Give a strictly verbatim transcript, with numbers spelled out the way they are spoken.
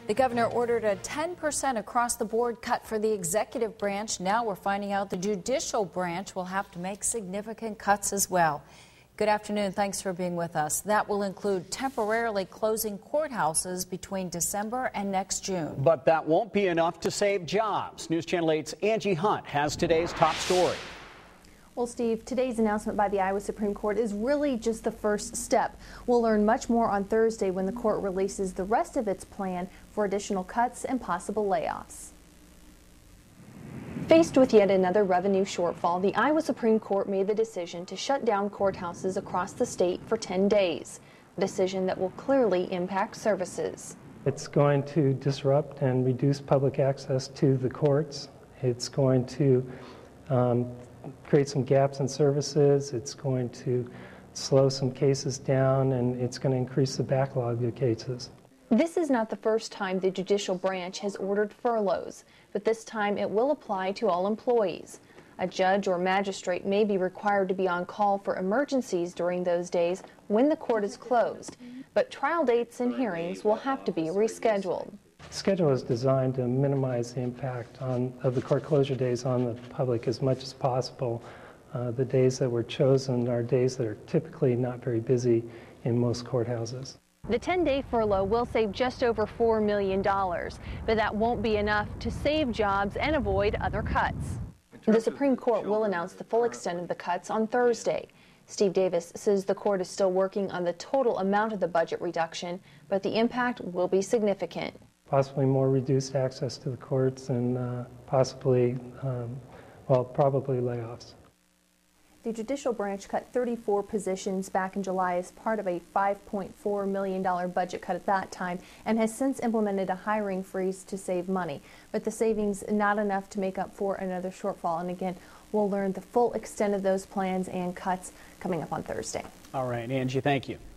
The governor ordered a ten percent across-the-board cut for the executive branch. Now we're finding out the judicial branch will have to make significant cuts as well. Good afternoon. Thanks for being with us. That will include temporarily closing courthouses between December and next June. But that won't be enough to save jobs. News Channel eight's Angie Hunt has today's top story. Well, Steve, today's announcement by the Iowa Supreme Court is really just the first step. We'll learn much more on Thursday when the court releases the rest of its plan for additional cuts and possible layoffs. Faced with yet another revenue shortfall, the Iowa Supreme Court made the decision to shut down courthouses across the state for ten days, a decision that will clearly impact services. It's going to disrupt and reduce public access to the courts. It's going to um, create some gaps in services. It's going to slow some cases down, and it's going to increase the backlog of cases. This is not the first time the judicial branch has ordered furloughs, but this time it will apply to all employees. A judge or magistrate may be required to be on call for emergencies during those days when the court is closed, but trial dates and hearings will have to be rescheduled. The schedule is designed to minimize the impact on, of the court closure days on the public as much as possible. Uh, the days that were chosen are days that are typically not very busy in most courthouses. The ten-day furlough will save just over four million dollars, but that won't be enough to save jobs and avoid other cuts. The Supreme Court will announce the full extent of the cuts on Thursday. Steve Davis says the court is still working on the total amount of the budget reduction, but the impact will be significant. Possibly more reduced access to the courts and uh, possibly, um, well, probably layoffs. The judicial branch cut thirty-four positions back in July as part of a five point four million dollars budget cut at that time, and has since implemented a hiring freeze to save money. But the savings not enough to make up for another shortfall. And again, we'll learn the full extent of those plans and cuts coming up on Thursday. All right, Angie, thank you.